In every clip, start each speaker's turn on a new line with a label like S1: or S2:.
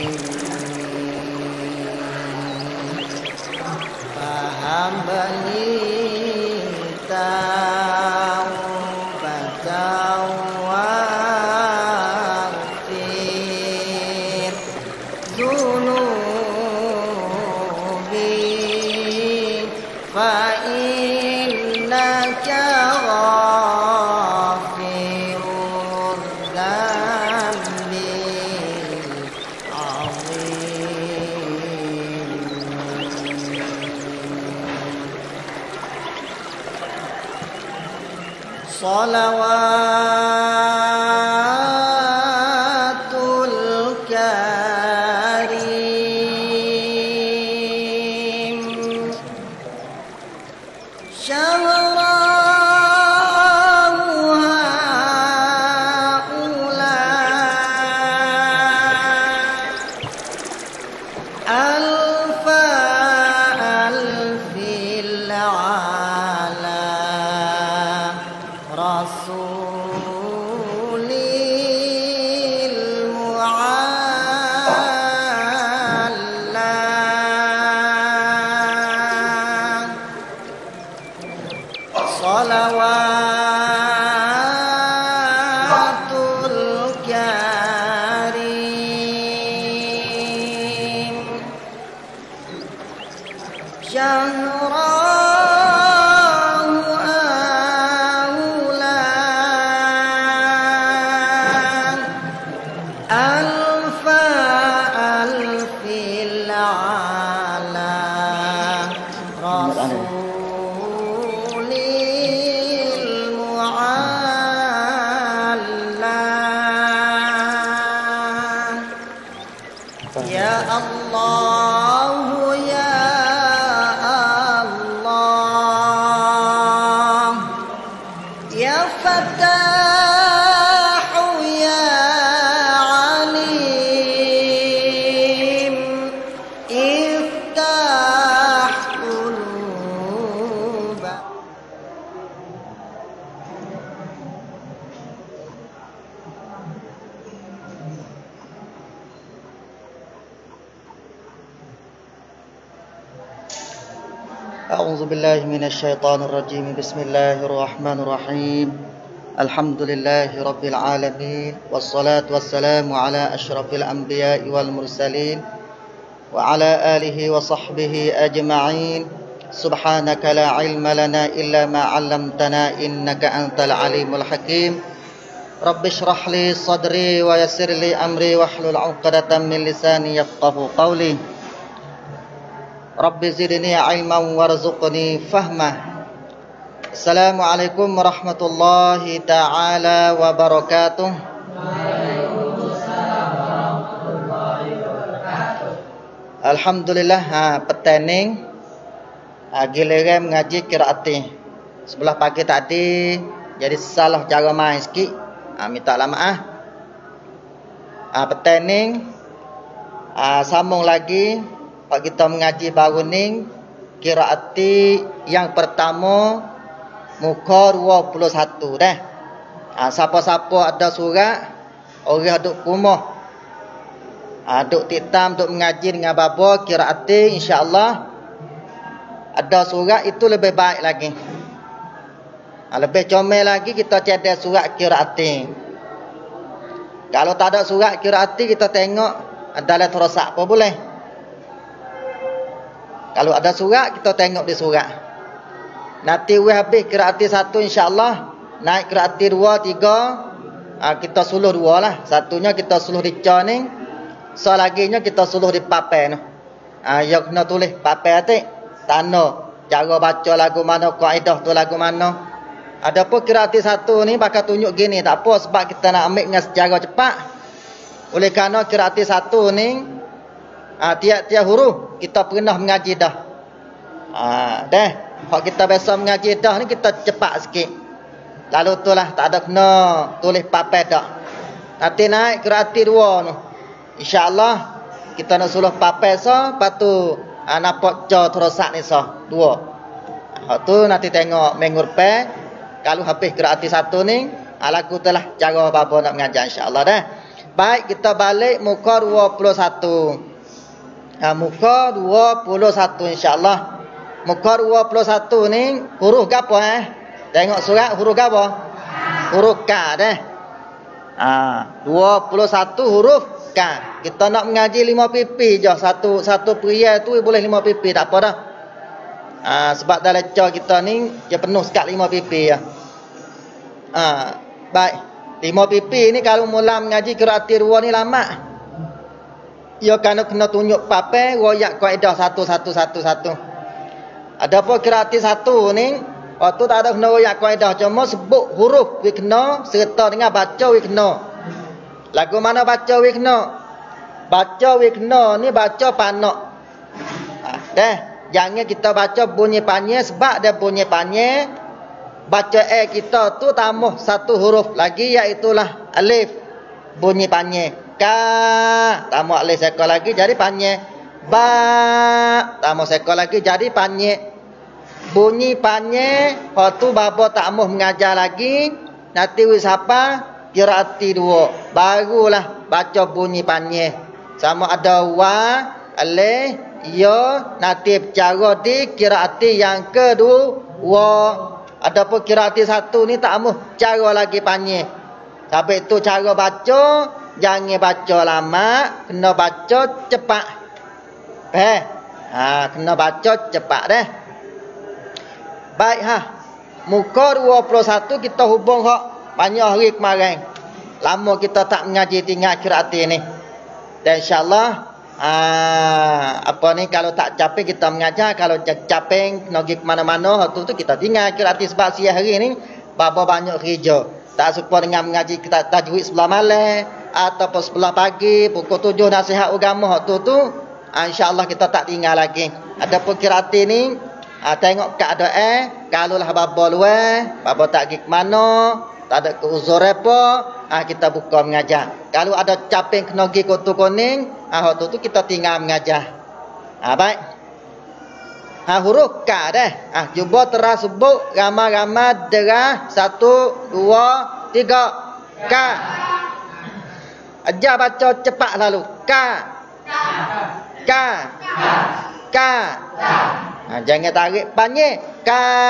S1: Paham berita Salawatul Karim Syahrahu haula alfa alfil ala Rasulil Mu'alla Salawatul Karim Ya Allah, ya Allah, ya Fatah, ya Alim, iftah qulubana. أعوذ بالله من الشيطان الرجيم بسم الله الرحمن الرحيم الحمد لله رب العالمين والصلاة والسلام على أشرف الأنبياء والمرسلين وعلى آله وصحبه أجمعين سبحانك لا علم لنا إلا ما علمتنا إنك أنت العليم الحكيم رب اشرح لي صدري ويسر لي أمري واحلل عقدة من لساني يفقه قولي Rabbi zidni ilman warzuqni fahma. Assalamualaikum warahmatullahi ta'ala wabarakatuh. Waalaikumsalam warahmatullahi wabarakatuh. Alhamdulillah, petening giliran mengaji qiraati. Sebelah pagi tadi jadi salah cara main sikit. Minta maaf. Petening sambung lagi. Pak kita mengaji baru ni qiraati yang pertama muka 21 dah. Siapa-siapa ada surat orang duk rumah duk tiktam duk mengaji dengan bapa qiraati, insya-Allah ada surat itu lebih baik lagi. Lebih comel lagi kita ada surat qiraati. Kalau tak ada surat qiraati kita tengok dalam terosak apa boleh. Kalau ada surat, kita tengok di surat. Nanti habis qiraati 1 insya-Allah, naik qiraati 2, 3, kita suluh 2 lah. Satunya kita suluh di ni, selaginya kita suluh di papan. Yang kena tulis papan atik, tanda cara baca lagu mana, kaedah tu lagu mana. Adapun qiraati 1 ni bakal tunjuk gini, tak apa sebab kita nak ambil dengan secara cepat. Oleh kerana qiraati 1 ni tiap-tiap huruf kita pernah mengaji dah. Dah. Kalau kita biasa mengaji dah ni kita cepat sikit. Lalu itulah tak ada kena tulis papan dah. Nanti naik qiraati 2 tu. Insya-Allah kita nak suluh papan lepas tu nampak co terosak ni 2. Hak tu nanti tengok minggu depan kalau habis qiraati 1 ni lagu telah cara bapa nak mengajar insya-Allah dah. Baik, kita balik muka 21. Muka 21 insya-Allah. Muka 21 ni huruf apa Tengok surat huruf apa? Huruf K dah. 21 huruf K. Kita nak mengaji 5 pipi je. Satu pria tu boleh 5 pipi, tak apa dah. Sebab dalam lecture kita ni dia penuh sekat 5 pipi ya. Baik. 5 pipi ni kalau mula mengaji qiraati 2 ni lama. Ya kena tunjuk papai royak kaedah 1. Adapun qiraati 1 ni waktu tak ada kena royak kaedah, cuma sebut huruf we kena serta dengan baca we kena. Lagu mana baca we kena? Baca we kena ni baca panak. Jangan kita baca bunyi panye, sebab dia bunyi panye. Baca kita tu tambah satu huruf lagi, iaitulah alif. Bunyi panye. Ka tambah alif sekali lagi jadi panye. Ba tambah sekali lagi jadi panye. Bunyi panye, waktu babo tak mau mengajar lagi, nanti wis apa? Qiraati 2. Barulah baca bunyi panye. Sama ada wa, alif, ya, nanti cara di qiraati yang kedua. Adapun qiraati 1 ni tak mau cara lagi panye. Sampai itu cara baca, jangan baca lama, kena baca cepat. Kena baca cepat dah. Baik muka 21 kita hubung banyak hari kemarin. Lama kita tak mengaji tinggal qiraati ni. Dan insya-Allah apa ni kalau tak capek kita mengajar, kalau capek nak pergi ke mana-mana tu kita tinggal qiraati sebab siang hari ni bapa banyak kerja. Tak serupa dengan mengaji kita tajwid sebelah malam ataupun sebelah pagi pukul 7 nasihat agama tu insya-Allah kita tak tinggal lagi. Adapun qiraati ni tengok keadaan, kalau lah bapa luar, bapa tak pergi ke mana, tak ada uzur apa, kita buka mengajar. Kalau ada caping kena pergi kotu kuning, waktu tu kita tinggal mengajar. Baik. Huruf K dah. Cuba terus sebut ramai-ramai derah 1, 2, 3. K. Ajar baca cepat lalu. K. K. K. Jangan tarik panye. K.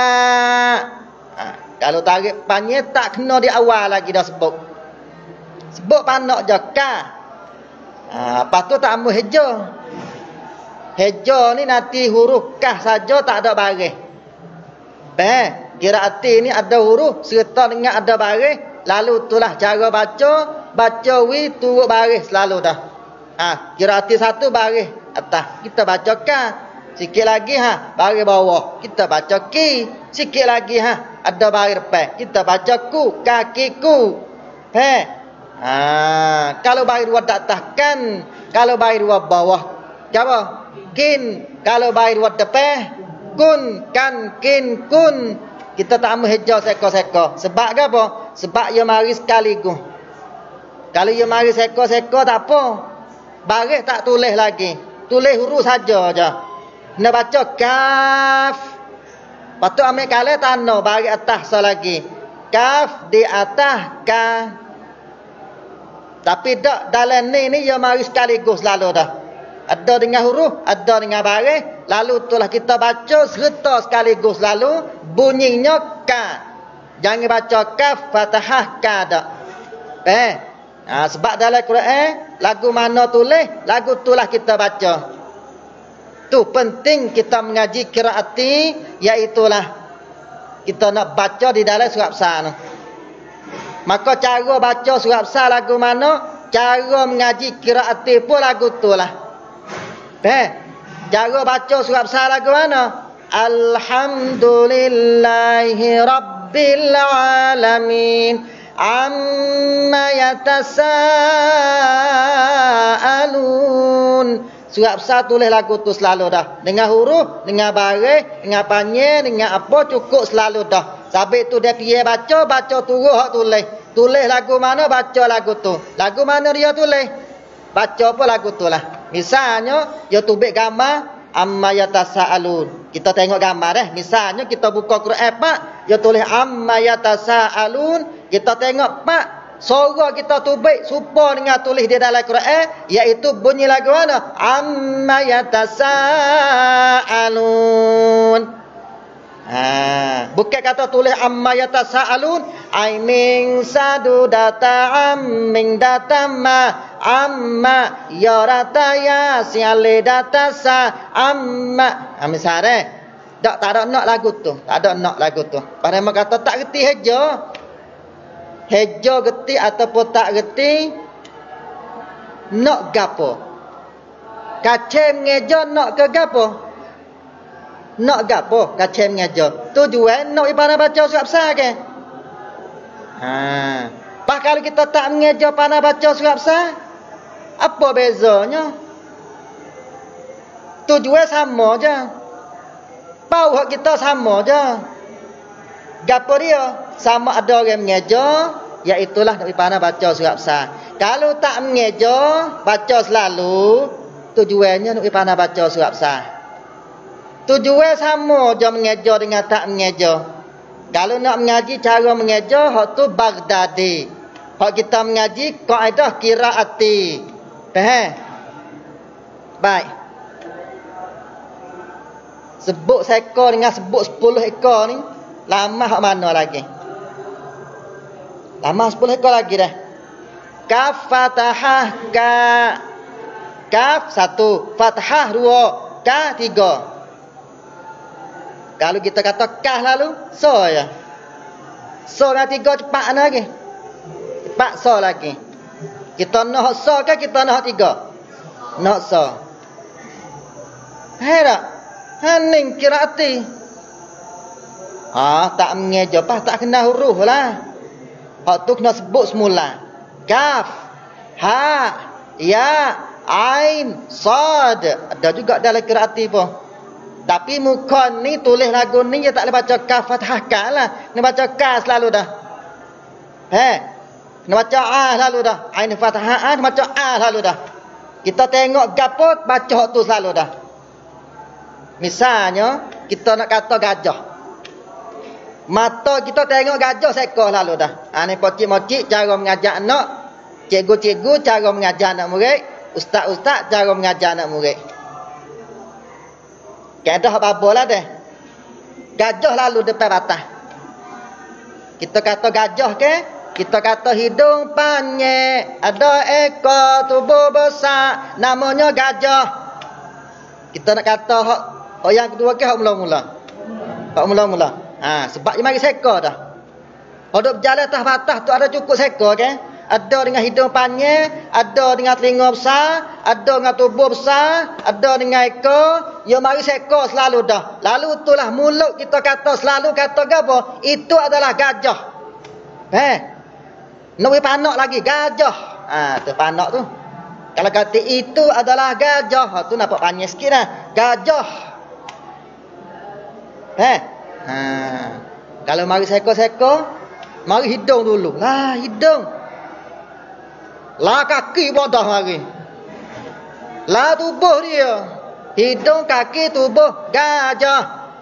S1: Kalau tarik panye tak kena di awal lagi dah sebut. Sebut panak je K. Lepas tu tak ambil heja. Heja ni nanti huruf K saja tak ada baris. Qiraati ni ada huruf serta dengan ada baris. Lalu itulah cara baca. Baca wi turut baris selalu dah. Qiraati 1 baris atas. Kita baca K. Sikit lagi baris bawah. Kita baca ki. Sikit lagi ada baris depan. Kita baca ku. Kakiku. Kalau baris 2 tak atas kan. Kalau baris 2 bawah. Siapa? Kin. Kalau baris 2 depan. Kun. Kan. Kin. Kun. Kita tak ambil hijau seko-seko. Sebab apa? Sebab ia mari sekaligus. Kalau ia mari seko-seko tak apa. Baris tak tulis lagi. Tulis huruf saja je. Nak baca kaf. Lepas tu ambil kalah tanah baris atas lagi. Kaf di atas ka. Tapi tak dalam ni ia mari sekaligus lalu dah. Ada dengan huruf, ada dengan baris. Lalu itulah kita baca serta sekaligus lalu bunyinya ka. Jangan baca kaf fathah ka dak. Sebab dalam Quran lagu mana tulis, lagu itulah kita baca. Tu penting kita mengaji qiraati, iaitulah kita nak baca di dalam surat besar. Maka cara baca surat besar lagu mana, cara mengaji qiraati pun lagu itulah. Cara baca surat besar lagu mana? Alhamdulillahi Rabbil Alamin Amma yatasa'alun. Surat besar tulis lagu tu selalu dah. Dengan huruf, dengan baris, dengan panye, dengan apa cukup selalu dah. Sampai tu dia pergi baca turut hak tulis. Tulis lagu mana, baca lagu tu. Lagu mana dia tulis? Baca apa lagu tu lah. Misalnya, dia tubik gambar amma yatasa'alun. Kita tengok gambar dah. Misalnya kita buka Quran Pak, dia tulis amma yatasa'alun. Kita tengok Pak, Suara kita tu baik serupa dengan tulis di dalam Quran, iaitu bunyi lagu mana? Amma yatasaalun. Bukan kata tulis amma yatasaalun, ai min sadudata amming datama amma yarata ya siale datasa amma. Misalnya tak ada nak lagu tu, tak ada nak lagu tu. Pada mak kata tak reti heja. Heja geti ataupun tak geti nak gapo. Kacem ngeja nak ke gapo? Nak gapo kacem ngeja. Tujuan nak ipana baca surat besar ke? Pak kalau kita tak ngeja pana baca surat besar, apa bezanya? Tujuan sama je. Bau hak kita sama je. Gapo dia? Sama ada orang mengeja, iaitulah nak dipana baca surat besar. Kalau tak mengeja, baca selalu, tujuannya nak dipana baca surat besar. Tujuan sama je mengeja dengan tak mengeja. Kalau nak mengaji cara mengeja, hak tu Baghdadi. Hak kita mengaji kaedah qiraati. Faham? Baik. Sebut seekor dengan sebut 10 ekor ni, lama hak mana lagi? Lama 10 ekor lagi dah. Kaf fathah ka. Kaf 1, fathah 2, ka 3. Kalau kita kata kah lalu, so ya. So dengan 3 cepat lagi. Cepat so lagi. Kita nak so ke kita nak 3? Nak so. Hai tak? Haning qiraati. Tak mengeja pas tak kena huruf lah. Hak tu kena sebut semula. Kaf, ha, ya, ain, sad. Ada juga dalam qiraati pun. Tapi muka ni tulis lagu ni dia tak boleh baca kaf fathah ka lah. Kena baca ka selalu dah. Kena baca a selalu dah. Ain fathah a, kena baca a selalu dah. Kita tengok gapo baca hak tu selalu dah. Misalnya kita nak kata gajah. Mata kita tengok gajah seekor lalu dah. Ni pocik-mocik cara mengajar anak, cikgu-cikgu cara mengajar anak murid, ustaz-ustaz cara mengajar anak murid. Kaedah apa lah deh. Gajah lalu depan batas. Kita kata gajah ke? Kita kata hidung panjang, ada ekor tubuh besar, namanya gajah. Kita nak kata hak yang kedua ke hak mula-mula? Hak mula-mula. Sebab dia mari seekor dah. Hidup berjalan atas batas tu ada cukup seekor ke? Ada dengan hidung panjang, ada dengan telinga besar, ada dengan tubuh besar, ada dengan ekor. Ya mari seekor selalu dah. Lalu itulah mulut kita kata selalu kata apa? Itu adalah gajah. Nak panak lagi gajah. Tu panak tu. Kalau kata itu adalah gajah, tu nampak panjang sikit lah. Gajah. Kalau mari seekor-seekor, mari hidung dulu. Lah hidung. Lah kaki bodoh mari. Lah tubuh dia. Hidung, kaki, tubuh, gajah.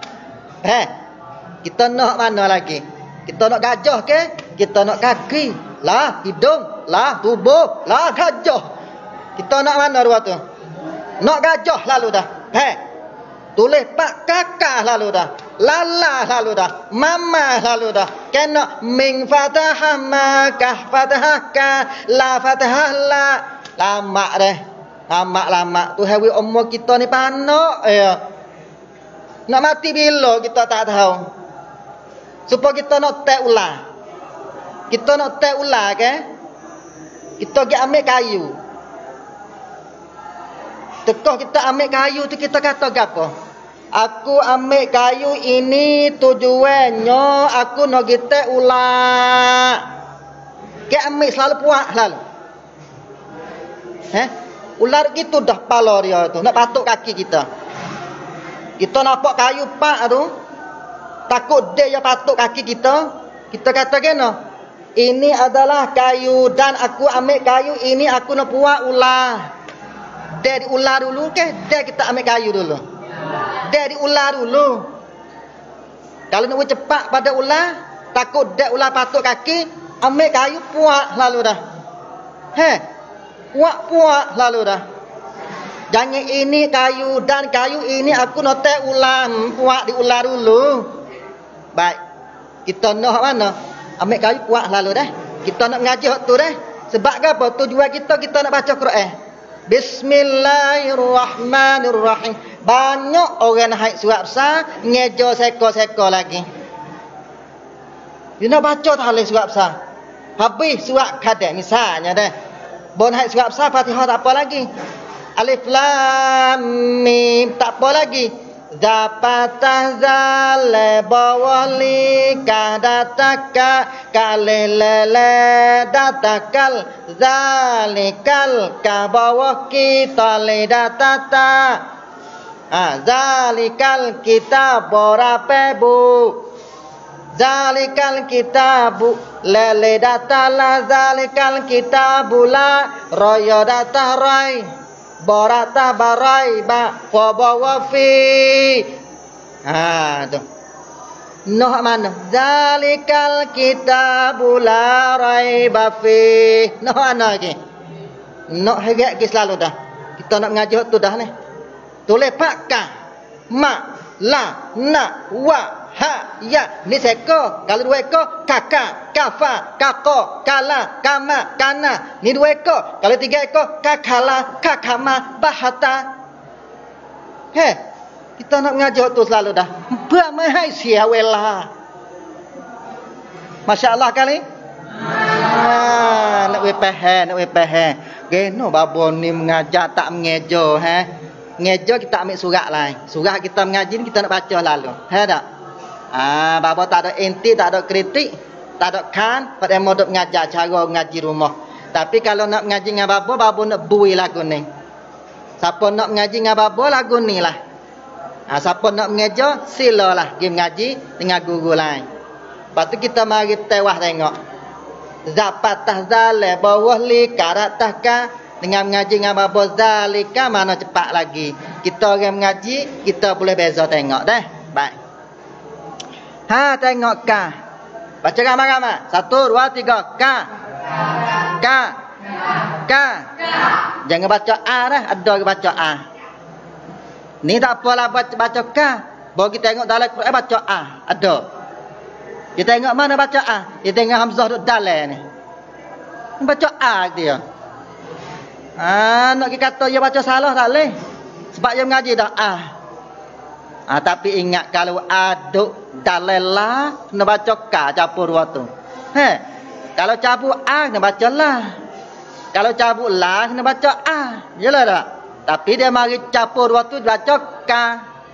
S1: Kita nak mana lagi? Kita nak gajah ke? Kita nak kaki. Lah hidung, lah tubuh, lah gajah. Kita nak mana dua tu? Nak gajah lalu dah. Tulis pak kakak lalu dah. Lala lalu dah. Mama lalu dah. Kena min fatahah makah fatahah ka. La fatahah la. Lama deh. Lama. Tu hewi umur kita ni panak. Nak mati bila kita tak tahu. Supaya kita nak tak ular. Kita nak tak ular ke? Kita pergi ambil kayu. Tekah kita ambil kayu tu kita kata apa? Aku ambil kayu ini tujuannya aku nak gitek ular. Kita ambil selalu puak selalu. Ular gitu dah pala dia tu. Nak patuk kaki kita. Kita nampak kayu pak tu. Takut dia yang patuk kaki kita. Kita kata kena. Ini adalah kayu dan aku ambil kayu ini aku nak puak ular. Dari ular dulu ke? Dari kita ambil kayu dulu. Dari ular dulu. Kalau nak cepat pada ular, Takut dek ular patuk kaki, ambil kayu puak lalu dah. Puak lalu dah. Jangan ini kayu dan kayu ini aku notek ular, puak di ular dulu. Baik. Kita nak mana? Ambil kayu puak lalu dah. Kita nak mengaji hak tu dah. Sebab apa? Tujuan kita nak baca Quran. Bismillahirrahmanirrahim. Banyak orang haid surat besar, ngejo seko-seko lagi. Dia nak baca tak boleh surat besar. Habis surat kadang misalnya dah. Bon haid surat besar Fatihah tak apa lagi. Alif lam mim tak apa lagi. Zapatah zale bawali kadataka kalelele datakal zalikal kabawah kita ledatata zalikal kita borapebu zalikal kitabu lele datala zalikal kitabu la royo data rai Barata barai ba fabawa fi. Tu. Noh mana? Zalikal kitabu la raiba fi. Noh ana lagi. Noh hegak ke selalu dah. Kita nak mengaji tu dah ni. Tulis pakka ma la na wa ha ya ni seko. Kalau dua ekor kakak kafa kako kala kama kana ni dua ekor. Kalau tiga ekor kakala kakama bahata. Kita nak mengaji tu selalu dah. Bermahai siawela. Masya-Allah kali. Nak we peh. Geno babon ni mengajar tak mengejo Ngejo kita ambil surat lain. Surat kita mengaji ni kita nak baca lalu. Tak? Bapa tak ada inti, tak ada kritik, tak ada kan pada modok mengajar cara mengaji rumah. Tapi kalau nak mengaji dengan bapa nak bui lagu ni. Siapa nak mengaji dengan bapa lagu ni lah. Siapa nak mengajar silalah pergi mengaji dengan guru lain. Lepas tu kita mari tewah tengok. Zapatah zale bawah li karatahka dengan mengaji dengan bapa zalika mana cepat lagi. Kita orang mengaji, kita boleh beza tengok dah. Baik. Tengok ka. Baca ramai-ramai. 1, 2, 3. Ka. Jangan baca A dah. Ada ke baca A. Ni tak apalah baca ka. Baru kita tengok dalam Quran baca A. Ada. Kita tengok mana baca A. Kita tengok Hamzah duduk dalam ni. Baca A dia. Nak kita kata dia baca salah tak boleh. Sebab dia mengaji dah A. Tapi ingat kalau aduk dalela kena baca ka campur dua tu. Kalau cabut a kena baca la. Kalau cabut la kena baca a. Yalah tak? Tapi dia mari campur dua tu baca ka.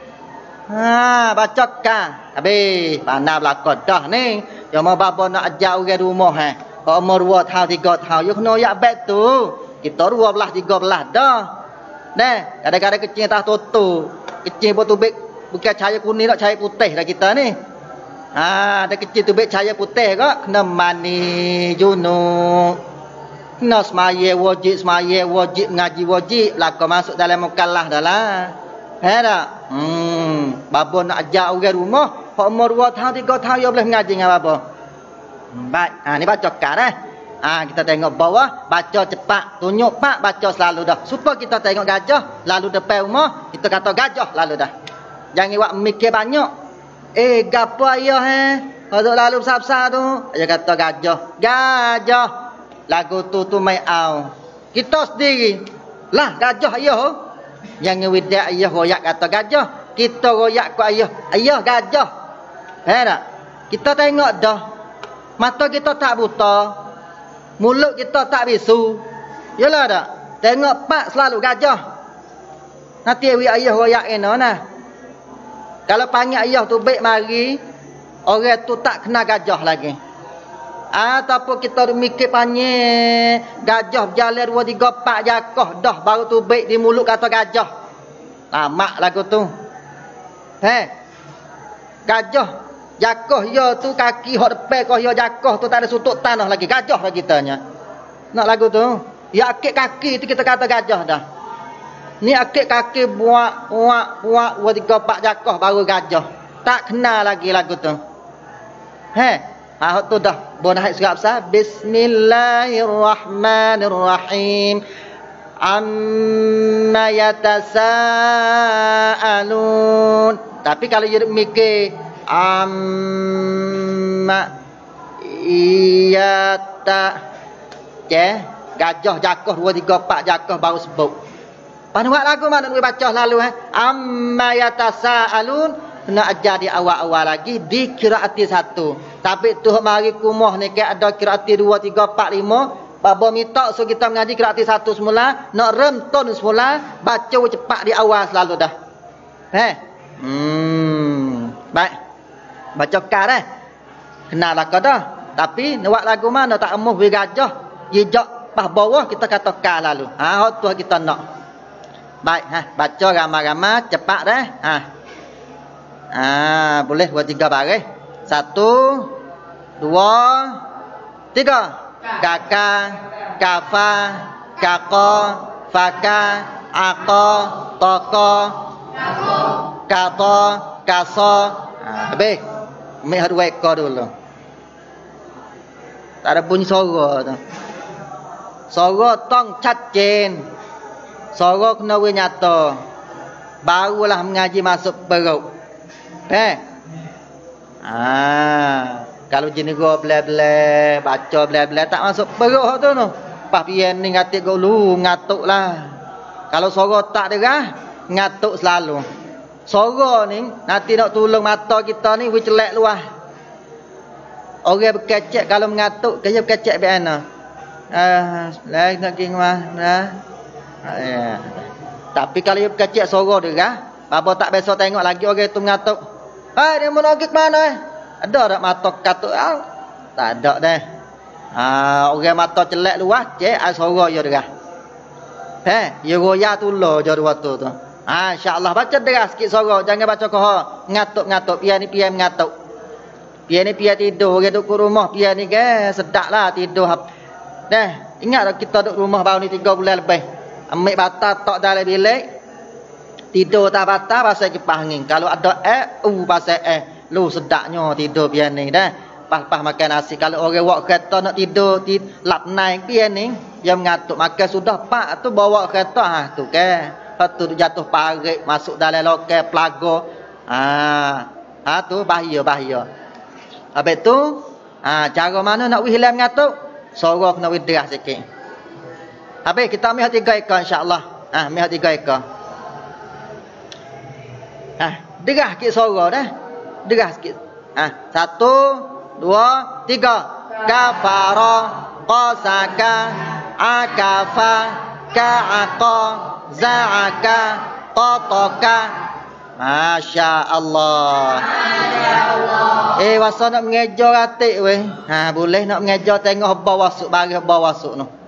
S1: Baca ka. Habis pandai belakang dah ni. Yang mau bapa nak ajak orang rumah Kalau umur 2 tahun 3 tahun you kena yak bet tu. Kita 12 13 dah. Kadang-kadang kecil tak tutup. Kecil botubik bukan cahaya kuning tak cahaya putih dah kita ni. Ada kecil tu bet cahaya putih kok. Kena mani junub. Kena semaya wajib mengaji wajib. Laka masuk dalam mukallaf dah lah. Tak? Bapa nak ajak orang rumah. Pak umur 2 tahun 3 tahun dia boleh mengaji dengan bapa. Baik. Ni baca kan kita tengok bawah, baca cepat, tunjuk pak, baca selalu dah. Supaya kita tengok gajah, lalu depan rumah, kita kata gajah lalu dah. Jangan buat mikir banyak. Gapo ayah Kalau lalu besar-besar tu, dia kata gajah. Lagu tu mai au. Kita sendiri. Lah gajah ayah. Jangan widak ayah royak kata gajah. Kita royak ku ayah. Ayah gajah. Tak? Kita tengok dah. Mata kita tak buta. Mulut kita tak bisu. Yalah tak? Tengok pak selalu gajah. Nanti ayah royak eno nah. Kalau panggil ayah tu baik mari, orang tu tak kena gajah lagi. Ataupun kita mikir panggil gajah berjalan 2, 3, 4 jakoh dah baru tu baik di mulut kata gajah. Lama lagu tu. Gajah jakoh ya tu kaki hok depan kau ya jakoh tu tak ada sutuk tanah lagi. Gajah lah kitanya. Nak lagu tu. Ya akik kaki tu kita kata gajah dah. Ni akik kaki buak 2, 3, 4 jakoh baru gajah. Tak kena lagi lagu tu. tu dah. Bonahai surat besar. Bismillahirrahmanirrahim. Amma yatasaalun. Tapi kalau jadi mikir amma iyata gajah jakoh 2 3 4 jakoh baru sebut. Panuak lagu mana nak baca lalu amma yatasaalun nak ajar di awal-awal lagi di qiraati 1. Tapi tu mari kumuh ni ke ada qiraati 2 3 4 5. Bapa minta so kita mengaji qiraati 1 semula, nak rentun semula, baca cepat di awal selalu dah. Baik. Baca kar kenal lah kau dah. Tapi nak lagu mana tak emuh we gajah, jejak pas bawah kita kata kar lalu. Hot tu kita nak. Baik, baca ramai-ramai cepat dah. Boleh 2 3 baris. 1 2 3. Kaka, kafa, kako, faka, ako, toko, kato, kaso. Habis. Ambil hadu ekor dulu. Tak ada bunyi suara tu. Suara tong cacin. Suara kena nyata. Barulah mengaji masuk perut. Kalau jenis gua bela-bela, baca bela-bela tak masuk perut tu no. Pas pian ni ngatik dulu, ngatuk lah. Kalau suara tak derah, ngatuk selalu. Suara ni nanti nak tolong mata kita ni we celak luah. Orang berkecek kalau mengatuk, kaya berkecek be ana. Lagi nak pergi rumah. Tapi kalau dia berkecek suara derah, bapa tak biasa tengok lagi orang tu mengatuk. Dia mau pergi ke mana Ada tak mata katuk? Tak ada dah. Orang mata celak luas, suara je derah. Ya goyah tulo je waktu tu. InsyaAllah baca derah sikit suara, jangan baca koha. Ngatuk-ngatuk, pian ni pian mengatuk. Pian ni pian tidur, orang duduk ke rumah, pian ni ke sedaklah tidur. Ingat kita duduk rumah baru ni 3 bulan lebih. Ambil batal tok dalam bilik. Tidur tak batal pasal kipas angin. Kalau ada pasal lu sedaknya tidur pian ni dah. Pas-pas makan nasi. Kalau orang bawa kereta nak tidur, lap naik pian ni, dia mengatuk. Makan sudah pak tu bawa kereta. Tu ke. Lepas tu jatuh parit, masuk dalam lokal, pelago. Tu bahaya. Habis tu, cara mana nak hilang mengatuk? Suara kena widrah sikit. Habis kita ambil 3 ekor insyaAllah. Ambil 3 ekor. Derah sikit suara dah. Derah sikit. 1 2 3. Kafara, qasaka, akafa, ka'aqa, za'aka, qataka. Masya Allah. Wasa nak mengejar ratik weh. Boleh nak mengejar tengok bawah wasuk, baris bawah wasuk no.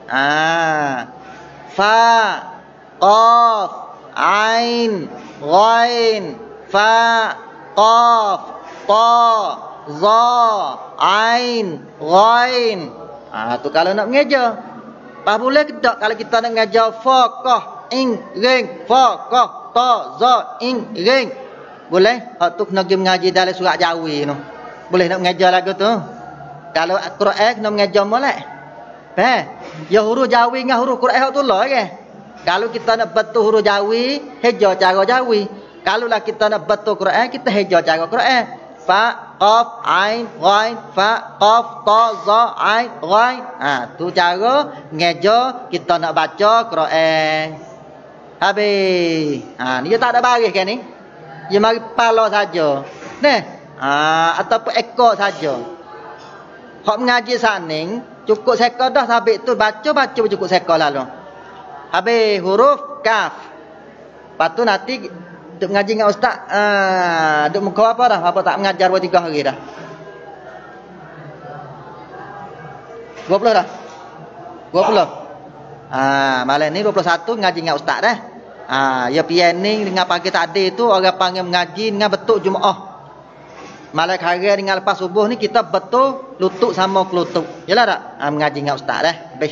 S1: Fa, qaf, ain, ghain, fa, qaf, ta, za, ain, ghain. Tu kalau nak mengejar. Pas boleh ke tak kalau kita nak mengejar fa, qaf, ing, ring, fa, qaf, ta, za, ing, ring. Boleh? Hak tu kena pergi mengaji dalam surat Jawi tu. Boleh nak mengajar lagu tu. Kalau Quran kena mengajar molek. Ya huruf Jawi dengan huruf Quran hak tu lah ke. Kalau kita nak betul huruf Jawi, heja cara Jawi. Kalau lah kita nak betul Quran, kita heja cara Quran. Fa, qaf, ain, ghain, fa, qaf, ta, za, ain, ghain. Tu cara mengajar kita nak baca Quran. Habis. Ni dia tak ada baris kan ni? Dia mari pala saja. Ataupun ekor saja. Hak mengaji saning, cukup sekor dah habis tu baca cukup sekor lalu. Habis huruf kaf. Lepas tu nanti duk mengaji dengan ustaz. Duk muka apa dah? Apa tak mengajar 2-3 hari dah. 20 dah. 20. Malam ni 21 mengaji dengan ustaz dah. Ya pianing dengan pagi tadi tu orang panggil mengaji dengan betul Jumaah. Malam hari dengan lepas subuh ni kita betul lutut sama kelutut. Yalah tak? Mengaji dengan ustaz dah. Habis.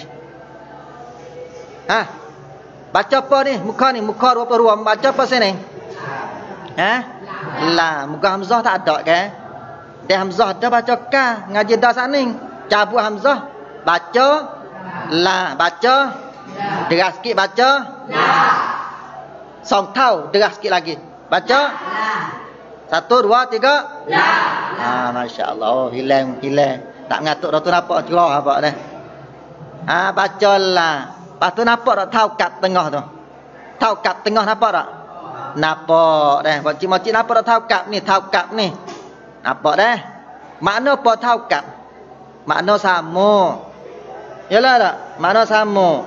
S1: Baca apa ni? Muka 22. Baca apa sini? Lah, muka hamzah tak ada ke? Teh hamzah dah baca ka, ngaji dah saning. Cabut hamzah, baca la, baca deras sikit baca la. Song tau deras sikit lagi. Baca la. 1 2 3 la. Masya-Allah. Oh, hilang. Tak ngatuk dah tu nampak cerah apa dah. Baca la. Lepas tu nampak tak tau kap tengah tu. Tau kap tengah nampak tak? Nampak dah. Moci-moci nampak tak tau kap ni, Nampak dah. Makna apa tau kap? Makna sama. Yalah tak? Makna sama.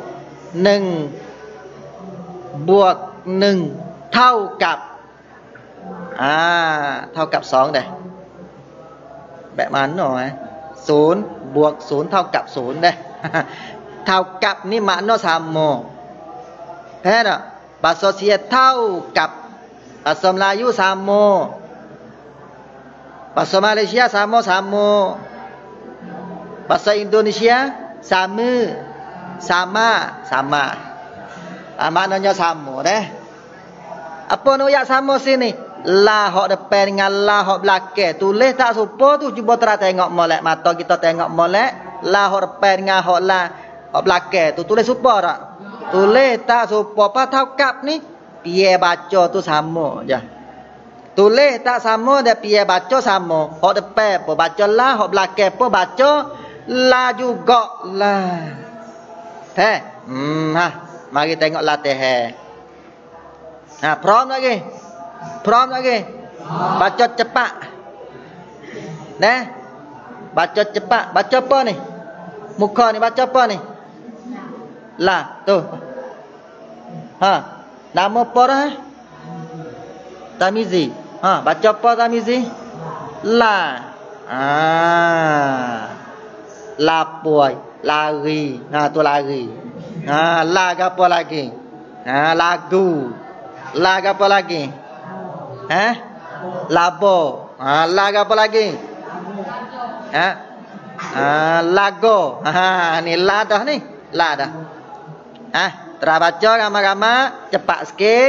S1: 1 bua 1 เท่ากับเท่ากับ2 dah. แบบmana0 บวก 0 เท่ากับ 0 dah. เท่ากับนี่ makna sama. Faham tak? Bahasa Sia เท่ากับ Bahasa Melayu sama. Bahasa Malaysia sama-sama. Bahasa Indonesia sama. Maknanya sama dah. Apa nak yak sama sini? La hok depan dengan la hok belakang. Tulis tak serupa tu, cuba tera tengok molek mata kita tengok molek. La hok depan dengan hok la hok belakang tu tulis serupa tak? Tulis tak serupa. Apa tau kap ni? Piye baca tu sama je. Tulis tak sama dia piye baca sama. Hok depan apa baca la, hok belakang apa baca la juga la. Mari tengok latihan. Prom lagi. Baca cepat. Baca cepat. Baca apa ni? Muka ni baca apa ni? La, tu. Nama apa dah? Tamizi. Baca apa Tamizi? La. Lapoi, lari. Tu lari. La apa lagi? Lagu. La apa lagi? Labo. La apa lagi? Lago. Ni la dah ni. La dah. Terus baca ramai-ramai cepat sikit.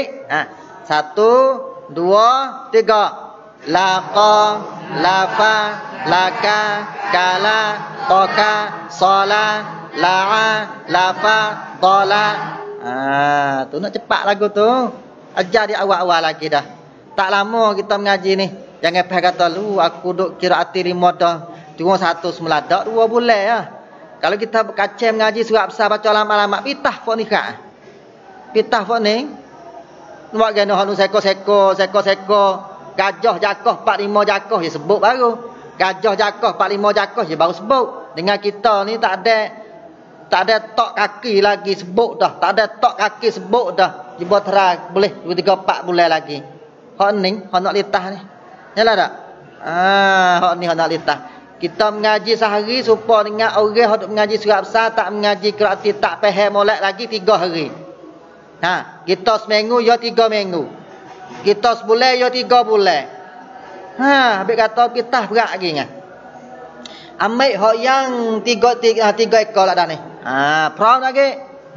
S1: 1 2 3. Laqa, lafa, laka, kala, toka, sola, la'a, lafa, tola. Tu nak cepat lagu tu. Ajar di awal-awal lagi dah. Tak lama kita mengaji ni. Jangan payah kata lu aku duk kira hati lima dah. Cuma 1 semula dak 2 bulan ya. Kalau kita berkacau mengaji surat besar baca lama-lama pitah fok ni kak. Pitah fok ni. Buat gano hanu seko-seko. Gajah jakoh 45 jakoh je sebut baru. Gajah jakoh 45 jakoh je baru sebut. Dengan kita ni tak ada tok kaki lagi sebut dah. Tak ada tok kaki sebut dah. Cuba terang boleh 2 3 4 bulan lagi. Hak ni, hak nak litah ni. Yalah tak? Hak ni hak nak litah. Kita mengaji sehari supaya dengan orang hak mengaji surat besar tak mengaji qiraat tak faham molek lagi 3 hari. Kita seminggu ya 3 minggu. Kita sebulan ya 3 bulan. Habis kata kita berat lagi kan. Ambil hak yang 3 ekor lah dah ni. Prom lagi.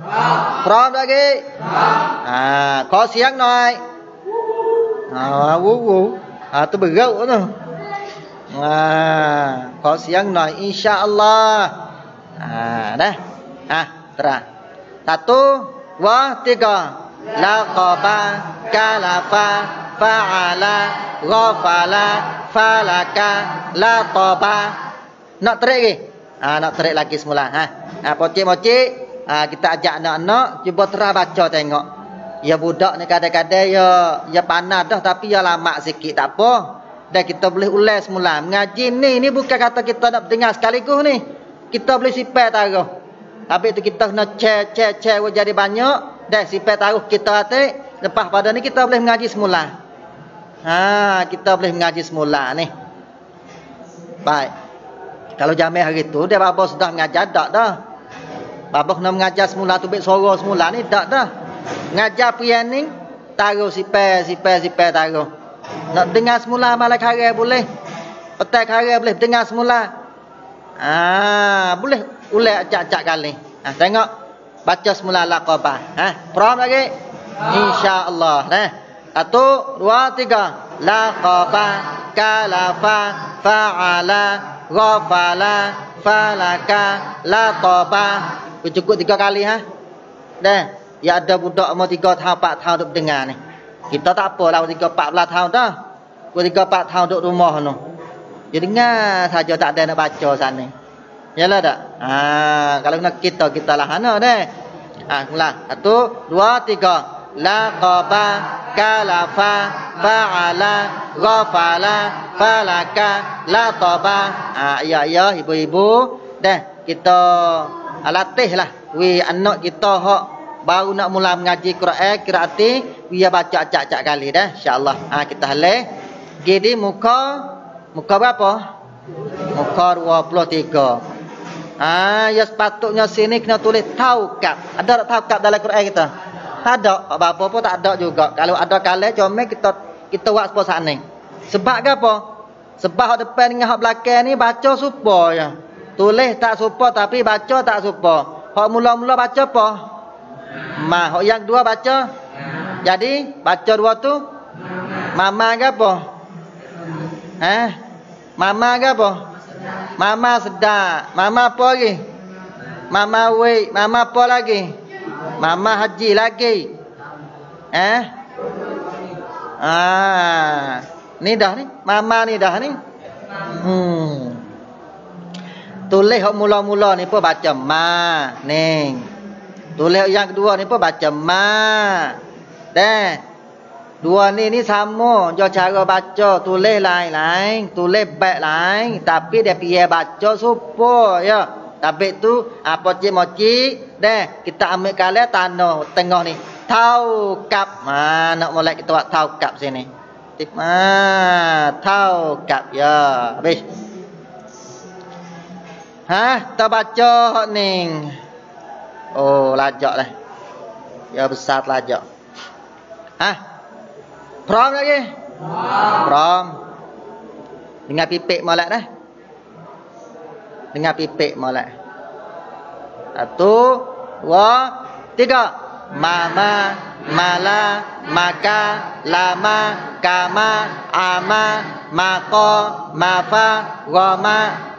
S1: Kau siang noi. Tu berau tu. Kau siang noi insya-Allah. Dah. Terang. 1 2 3. Laqaba, kalafa, fa'ala, ghafala, falaka, lataba. Nak terik lagi? Nak terik lagi semula. Pocik-pocik, kita ajak anak-anak cuba terah baca tengok. Ya budak ni kadang-kadang ya panas dah tapi ya lama sikit tak apa. Dan kita boleh ulas semula. Mengaji ni bukan kata kita nak dengar sekaligus ni. Kita boleh sipai taruh. Habis tu kita kena cek jadi banyak. Dah sipai taruh kita hati. Lepas pada ni kita boleh mengaji semula. Kita boleh mengaji semula ni. Baik. Kalau jamai hari tu dia bapa sudah mengajar tak dah. Bapa kena mengajar semula tu baik suara semula ni tak dah. Mengajar pianing taruh sipai taruh. Nak dengar semula malam hari boleh. Petang hari boleh dengar semula. Boleh ulai acak-acak kali. Tengok baca semula laqabah. Prom lagi? Insya-Allah. 1 2 3. laqaba, kalafa, fa'ala, ghafala, falaka, laqaba. Cukup 3 kali ha. Dah, ya ada budak umur 3 tahun 4 tahun duk dengar ni. Kita tak apalah 3 14 tahun dah. 3 4 tahun duk rumah tu. Dia dengar saja tak ada nak baca sana. Yalah tak? Kalau nak kita lah ana dah. Mula. 1 2 3. Laqaba, kalafa, fa'ala, ghafala, falaka, laqaba. Ya ibu-ibu, dah kita latihlah anak kita hak baru nak mula mengaji Quran qiraati dia baca acak-acak kali dah insya-Allah. Kita halih gidi muka berapa? Muka 23. Ya sepatutnya sini kena tulis taukab. Ada tak taukab dalam Quran kita? Tak ada, apa-apa pun tak ada juga. Kalau ada kali comel kita buat sepo sana. Sebab ke apa? Sebab hak depan dengan hak belakang ni baca supa je. Tulis tak supa tapi baca tak supa. Hak mula-mula baca apa? Ma. Hak yang kedua baca? Jadi baca 2 tu mama ke apa? Mama ke apa? Mama sedar. Mama apa lagi? Mama wei. Mama apa lagi? Mama haji lagi. Ni dah ni. Mama ni dah ni. Tulis hak mula-mula ni pun baca ma. Ni. Tulis yang kedua ni pun baca ma. Dah. Dua ni sama. Jo cara baca. Tulis lain-lain. Tulis baik lain. Tapi dia pergi baca supaya ya. Tapi tu apa moci dah kita ambil kali tanah tengah ni. Taukab. Nak mulai kita buat taukab sini. Taukab ya. Habis. Kita baca ni. Oh, lajak lah. Ya besar lajak. Prom lagi? Prom. Dengar pipik molek dah. Dengar pipik molek. 1 2 3. Mama, mala, maka, lama, kama, ama, mako, mafa, goma.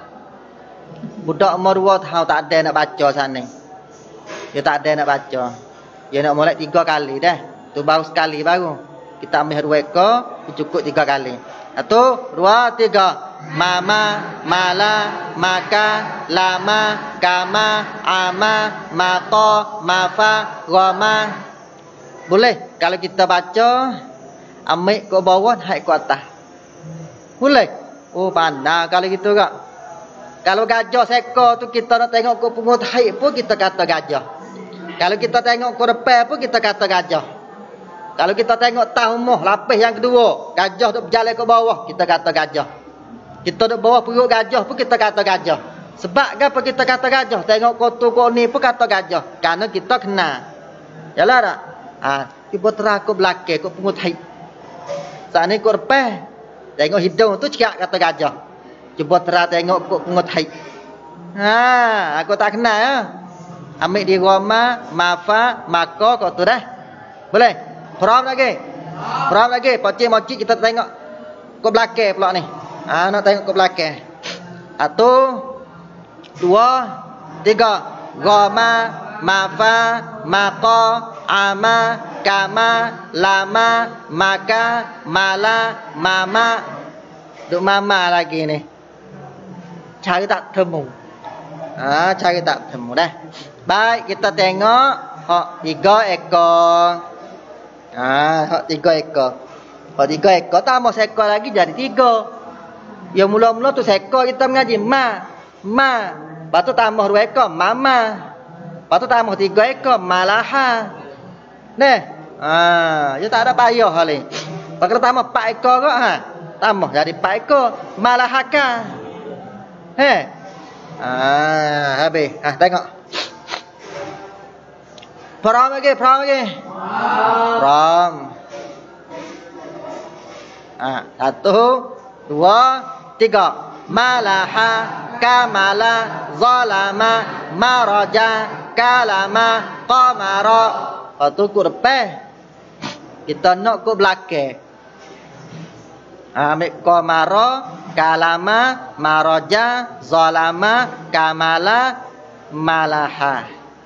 S1: Budak umur 2 tahun tak ada nak baca sana. Dia tak ada nak baca. Dia nak mulai 3 kali dah. Tu baru sekali baru. Kita ambil 2 ekor, cukup 3 kali. 1 2 3. Mama, mala, maka, lama, kama, ama, mako, mafa, goma. Boleh kalau kita baca ambil ke bawah naik ke atas. Boleh? Oh pandai kalau gitu kak. Kalau gajah seekor tu kita nak tengok ke pungut haid pun kita kata gajah. Kalau kita tengok ke depan pun kita kata gajah. Kalau kita tengok tahumuh lapis yang kedua, gajah duk berjalan ke bawah, kita kata gajah. Kita duk bawah perut gajah pun kita kata gajah. Sebab apa kita kata gajah? Tengok kotu kok ni pun kata gajah. Karena kita kenal. Yalah tak? Tiba teraku belakang kok pungut haid. Saat ni kok depan. Tengok hidung tu cakap kata gajah. Cuba terang tengok kok pungut haid. Aku tak kenal ya. Ambil di Roma, Mafa, Mako kok tu dah. Boleh? Prom lagi. Prom lagi. Pocik-mocik kita tengok kok belakang pula ni. Nak tengok kok belakang. 1 2 3. Roma, Mafa, Mako, Ama, Kama, Lama, Maka, Mala, Mama. Duk mama lagi ni. Cari tak temu. Cari tak temu dah. Baik, kita tengok hak 3 ekor. Hak 3 ekor. Hak 3 ekor tambah seekor lagi jadi 3. Yang mula-mula tu seekor kita mengaji ma. Lepas tu tambah 2 ekor mama. Lepas tu tambah 3 ekor malaha. Nih. Dia tak ada payah kali. Kalau tambah 4 ekor kok tambah jadi 4 ekor malahaka. Habis. Tengok. Prom lagi. Prom. 1 2 3. Malaha, kamala, zalama, maraja, kalama, qamara. Tu ku depan. Kita nak ku belakang. Ambil ko maro, kalama, maroja, zalama, kamala, malaha.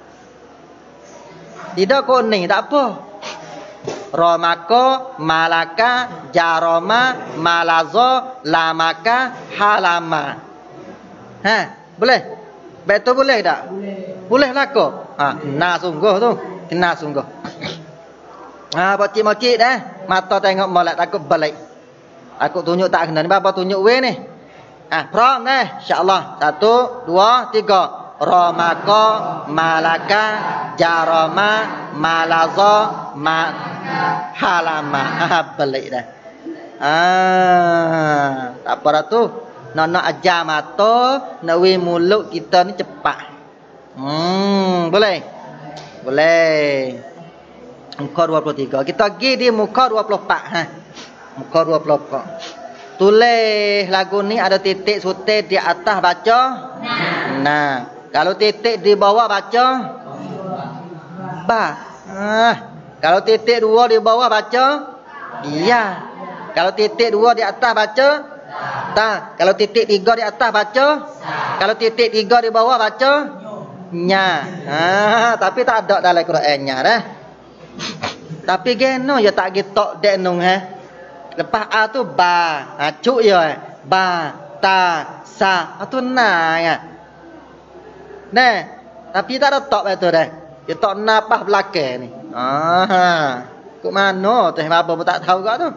S1: Tidak kuning, tak apa. Romako, malaka, jaroma, malazo, lamaka, halama. Ha, boleh? Betul boleh tak? Boleh lah kau. Ha, nah sungguh tu. Kena sungguh. Ha, bocik-bocik dah. Mata tengok molek takut balik. Aku tunjuk tak kena. Ni apa tunjuk we ni? Ha, prom dah. InsyaAllah. 1, 2, 3. Romako, malaka, jaroma, malazo, halama. Ha, balik dah. Tak apa dah tu. Nak ajar mata, nak we mulut kita ni cepat. Boleh? Boleh. Muka 23. Kita pergi di muka 24. Ha. Muka 24. Tulis lagu ni ada titik sutir di atas baca. Nah. Kalau titik di bawah baca. Ba. Kalau titik 2 di bawah baca. Iya. Kalau titik 2 di atas baca. Ta. Kalau titik 3 di atas baca. Kalau titik 3 di bawah baca. Nya. Tapi tak ada dalam Quran-nya dah. Tapi geno ya tak gitok dek nung Lepas a tu ba. Cuk ya. Ba, ta, sa. Tu na ya. Nah, tapi tak ada tok betul dah. Ya tok napah belakang ni. Kok mana tu apa pun tak tahu kau tu.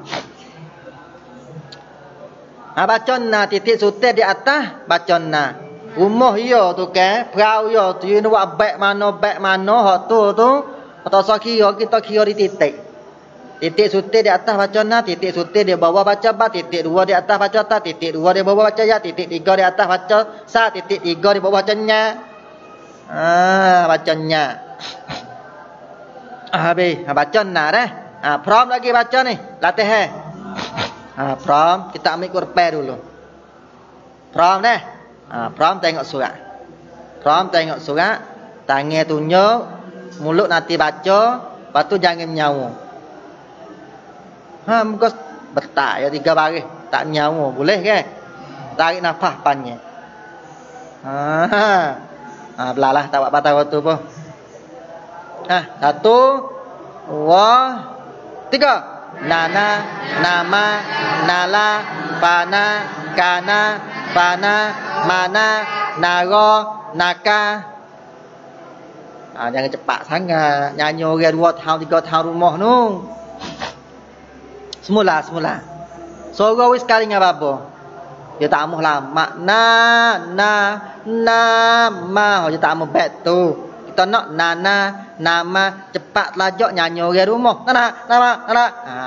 S1: Baca na titik sutir di atas, baca na. Rumah yo tu ke, perahu yo tu you nak baik mana hak tu. Atau so kira kita kira di titik. Titik sutir di atas baca na, titik sutir di bawah baca ba, titik 2 di atas baca ta, titik 2 di bawah baca ya, titik 3 di atas baca sa, titik 3 di bawah baca nya. Baca nya. Habis, baca na dah. Prom lagi baca ni, latih prom kita ambil Quran dulu. Prom dah. Prom tengok surat. Prom tengok surat, tangan tunjuk, mulut nanti baca, lepas tu jangan menyawa. Muka betak ya 3 baris, tak menyawa, boleh ke? Tarik nafas panjang. Belalah tak buat patah waktu pun. 1, 2, 3. Nana, nama, nala, fana, kana, fana, mana, naro, naka. Jangan cepat sangat. Nyanyi orang 2 tahun, 3 tahun rumah tu. Semula. Suara wis sekali dengan apa? Dia tak mahu lama. Nama. Dia tak mahu bet tu. Kita nak nana, nama, cepat lajak nyanyi orang rumah. Nana.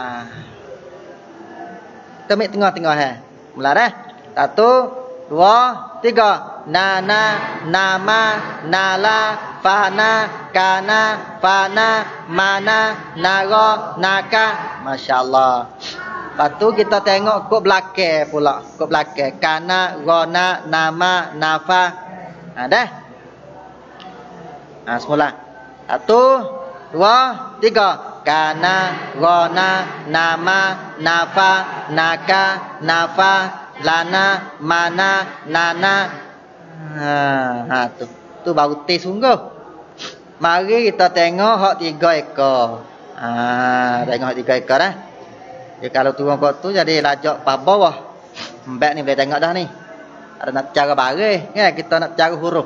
S1: Kita ambil tengah-tengah. Mula dah. 1, 2, 3. Nana, nama, nala, fana, kana, fana, mana, nara, naka. Masya Allah. Lepas tu kita tengok kod belakang pula. Kod belakang. Kana, gona, nama, nafa. Dah. Semula. 1, 2, 3. Kana, gona, nama, nafa, naka, nafa, lana, mana, nana. Tu baru tes sungguh. Mari kita tengok hak 3 ekor. Tengok hak 3 ekor dah. Jadi kalau turun kot tu jadi lajak pas bawah. Mbak ni boleh tengok dah ni. Ada nak cara baris, kan? Kita nak cara huruf.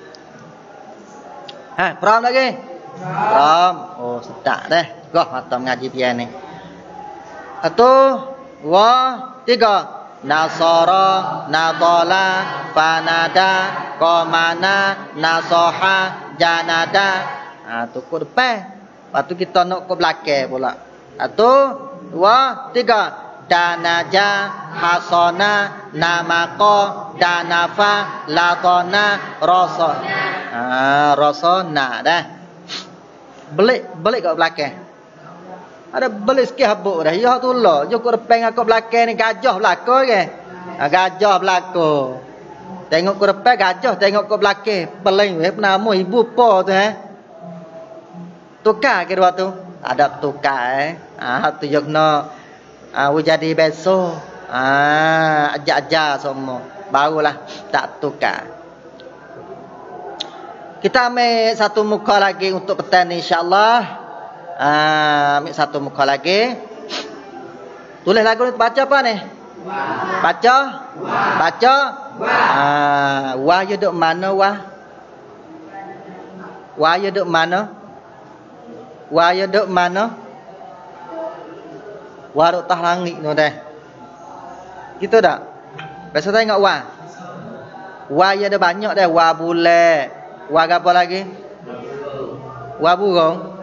S1: Pram lagi. Pram. Oh, sedap dah. Goh mata mengaji pian ni. 1, 2, 3. Nasara, nadala, fanada, qamana, nasoha, janada. Tu kod depan. Lepas tu kita nak kod belakang pula. 1, 2, 3. Danaja, hasana, namako, danafa, latona, rasa. Rasana dah. Belik kat belakang. Ada belik sikit habuk dah. Ya tu lah. Jom depan kat belakang ni gajah belakang ke? Gajah belakang. Tengok ke depan gajah, tengok ke belakang. Beling weh nama ibu pa tu Tukar ke dua tu? Ada tukar tu yang kena jadi besok. Ajar-ajar semua. Barulah tak tukar. Kita ambil satu muka lagi untuk petang ni insya-Allah. Ambil satu muka lagi. Tulis lagu ni baca apa ni? Baca? Baca? Wah you duk mana wah? Wah you duk mana? Wah you duk mana? Wah duk tah langit tu dah. Gitu tak? Biasa tengok wah. Wah ya ada banyak dah. Wah bulat. Wah apa lagi? Wah burung.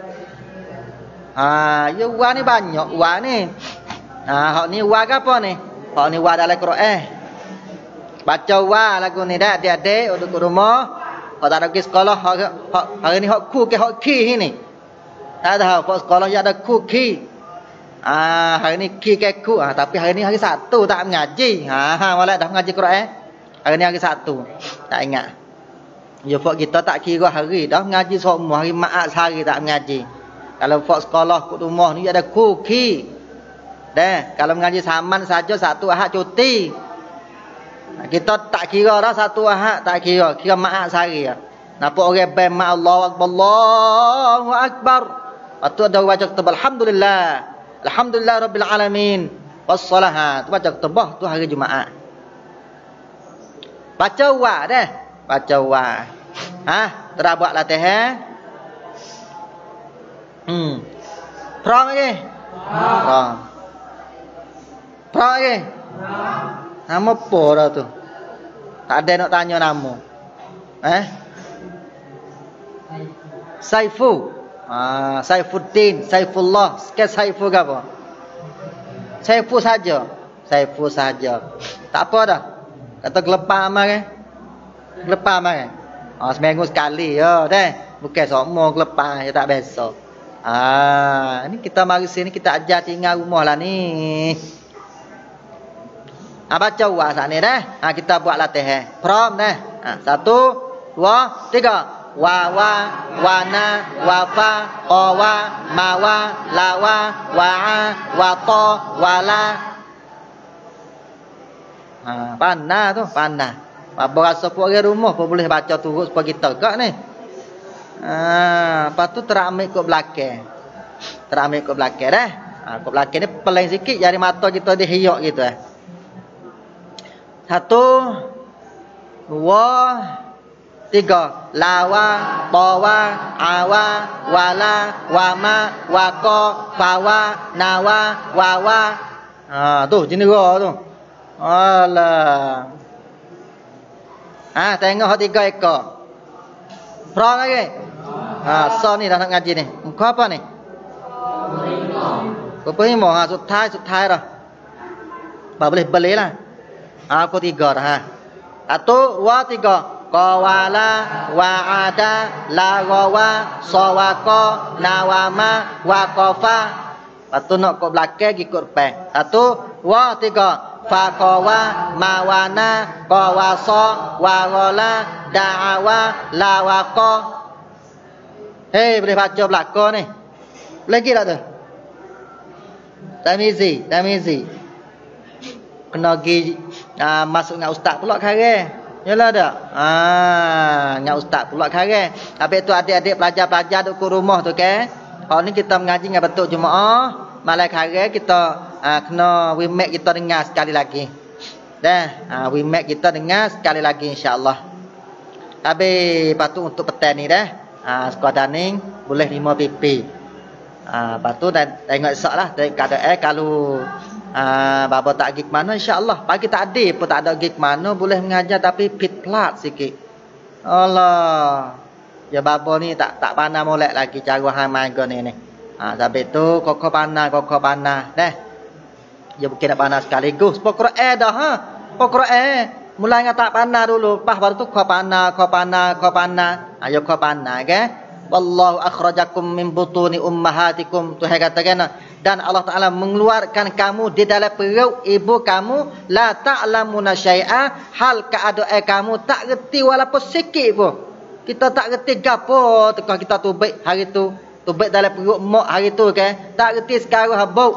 S1: Ya wah ni banyak. Wah ni. Hak ni wah apa ni? Hak ni wah dalam Quran. Baca wah lagu ni dah adik-adik duduk rumah. Hak tak ada pergi sekolah. Hari ni hak ku ke hak ki ni. Tak ada hak sekolah yang ada ku ki. Hari ni ki ke ku. Tapi hari ni hari Sabtu tak mengaji. Walak dah mengaji Quran. Hari ni hari Sabtu. Tak ingat. Ya fak kita tak kira hari dah mengaji semua. Hari Maat sehari tak mengaji. Kalau fak sekolah kat rumah ni ada ku ki. Dah, kalau mengaji saman saja satu Ahad cuti. Kita tak kira dah satu Ahad tak kira. Kira Maat sehari. Nampak orang bang ma Allahu Akbar. Allahu Akbar. Lepas ada wajah tebal alhamdulillah. Alhamdulillah Rabbil Alamin. Wassalah. Tu baca ketubah tu hari Jumaat. Baca wa dah. Baca wa. Terus buat latihan. Perang lagi. Perang. Perang lagi. Nama apa dah tu? Tak ada nak tanya nama. Saifu. Saifuddin, Saifullah, sikit Saifu ke apa? Saifu saja. Saifu saja. Tak apa dah. Kata gelepar amal kan? Gelepar amal kan? Seminggu sekali ya, dah. Bukan semua gelepar, ya tak biasa. Ni kita mari sini kita ajar tinggal rumah lah ni. Baca wa saat ni dah. Kita buat latihan. Prom dah. 1, 2, 3. Wa wana wafa qawa mawa lawa wa'a wato wala. Panah tu panah. Apa rasa pun orang rumah pun boleh baca turut supaya kita gak ni. Lepas tu terambil kat belakang. Terambil kat belakang dah. Kat belakang ni pelan sikit jari mata kita dihiyak gitu 1, 2, 3. Lawa, tawa, awa, wala, wama, wako, fawa, nawa, wawa. Tu jenis ra tu. Alah. Tengok hak 3 ekor. Perang lagi. So ni dah nak ngaji ni. Muka apa ni? Berapa ni mau? Sudah dah. Boleh lah. Aku 3 dah. 1, 2, 3. Qawala wa'ada lagawa sawaka nawama waqafa. Lepas nak kat belakang ikut depan. 1, 2, 3. Faqawa mawana qawasa waghala da'awa lawaqa. Boleh baca belakang ni. Lagi tak tu? Tamizi. Kena pergi masuk dengan ustaz pula sekarang. Yalah dak. Dengan ustaz pula sekarang. Habis tu adik-adik pelajar-pelajar duk ke rumah tu kan. Kalau ni kita mengaji dengan betul Jumaat, malam sekarang kita kena wimek kita dengar sekali lagi. Dah, wimek kita dengar sekali lagi insya-Allah. Habis patu untuk petang ni dah. Sekadar ni boleh 5 pipi. Lepas tu dah tengok esoklah keadaan kalau bapa tak pergi ke mana insya-Allah. Pagi tak ada pun tak ada pergi ke mana boleh mengajar tapi pit plat sikit. Allah. Ya bapa ni tak pandai molek lagi cara hang main ni. Sampai tu koko panah dah. Ya bukan nak panah sekaligus. Pokok dah Pokok mulai dengan tak panah dulu, lepas baru tu kau panah. Ayo kau panah ke? Wallahu akhrajakum min butuni ummahatikum. Tuhan katakan dan Allah Taala mengeluarkan kamu di dalam perut ibu kamu la ta'lamuna syai'a, hal keadaan kamu tak reti walaupun sikit pun. Kita tak reti gapo tekah kita tubik hari tu, tubik dalam perut mak hari tu kan. Tak reti sekarang habuk.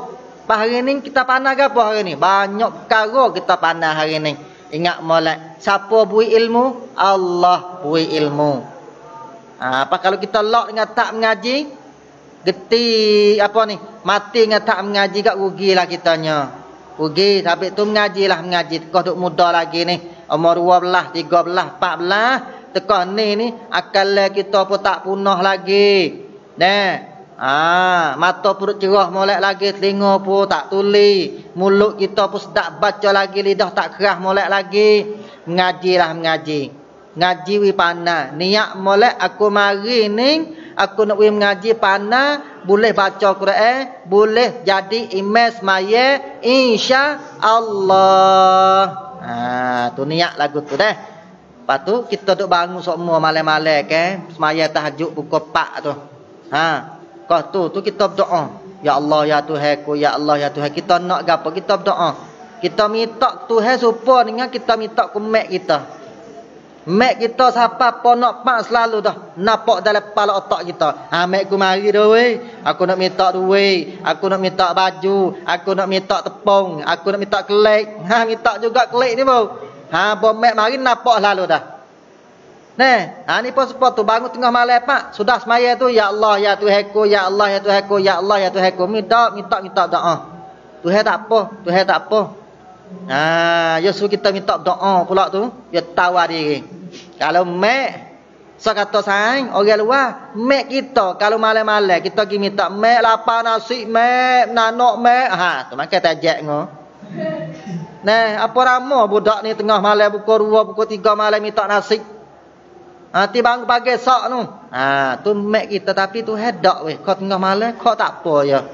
S1: Pas hari ni kita pandai apa hari ni? Banyak perkara kita pandai hari ni. Ingat molek. Siapa beri ilmu? Allah beri ilmu. Apa kalau kita lock dengan tak mengaji? Geti apa ni? Mati dengan tak mengaji kat rugilah kitanya. Rugi. Habis tu mengajilah mengaji. Kau duk muda lagi ni. Umur 12, 13, 14. Tekah ni akal kita pun tak punah lagi. Nah. Mata perut cerah molek lagi, telinga pun tak tuli, mulut kita pun sedap baca lagi, lidah tak keras molek lagi. Mengajilah mengaji. Ngaji wi pandai. Niat molek aku mari ni, aku nak wi mengaji pandai, boleh baca Quran, boleh jadi imam semaya insya-Allah. Tu niat lagu tu dah. Lepas tu kita duk bangun semua malam-malam ke, semaya tahajud pukul 4 tu. Kau tu kita berdoa. Ya Allah ya Tuhanku, ya Allah ya Tuhan. Kita nak gapo? Kita berdoa. Kita minta Tuhan supaya dengan kita minta ke mak kita. Mak kita siapa pun nak pak selalu dah. Nampak dalam kepala otak kita. Mak ku mari dah weh. Aku nak minta duit, aku nak minta baju, aku nak minta tepung, aku nak minta kelik. Minta juga kelik ni bau. Bom mak mari nampak selalu dah. Ni pun sebab tu bangun tengah malam pak, sudah semaya tu ya Allah ya Tuhanku, ya Allah ya Tuhanku, ya Allah ya Tuhanku, minta doa. Tuhan tak apa. Ya suruh kita minta doa pula tu, dia tahu diri. Kalau mak kata sayang orang luar, mak kita kalau malam-malam kita pergi minta mak lapar nasi, mak nanok mak, tu makan tajak ngoh. Apa ramah budak ni tengah malam pukul 2, pukul 3 malam minta nasi. Ti bangun pagi esok tu. Tu mak kita tapi tu hedak weh. Kau tengah malam kau tak apa ya.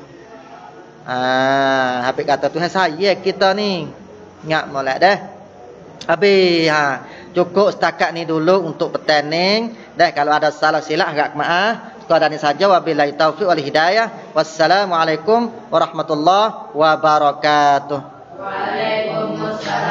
S1: Habis kata Tuhan saya kita ni. Ingat molek dah. Habis cukup setakat ni dulu untuk pertanding. Dah kalau ada salah silap agak maaf. Sekadar ni saja wabillahi taufiq wal hidayah. Wassalamualaikum warahmatullahi wabarakatuh. Waalaikumsalam.